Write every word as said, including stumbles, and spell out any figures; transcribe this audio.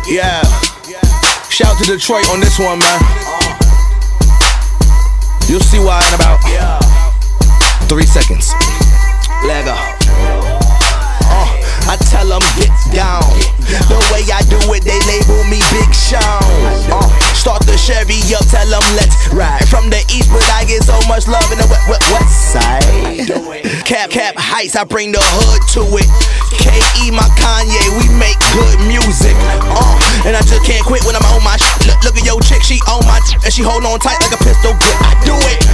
Yeah. Shout out to Detroit on this one, man. You'll see why in about three seconds. Leg up. Uh, I tell them get down. The way I do it, they label me Big Sean. Uh, start the Chevy up, tell them let's ride. From the east, but I get so much love in the west, west, west side. Cap, cap heights, I bring the hood to it. K E my Kanye, we make good music. Uh, and I just can't quit when I'm on my shit. Look, look at your chick, she on my shit, and she hold on tight like a pistol grip. I do it.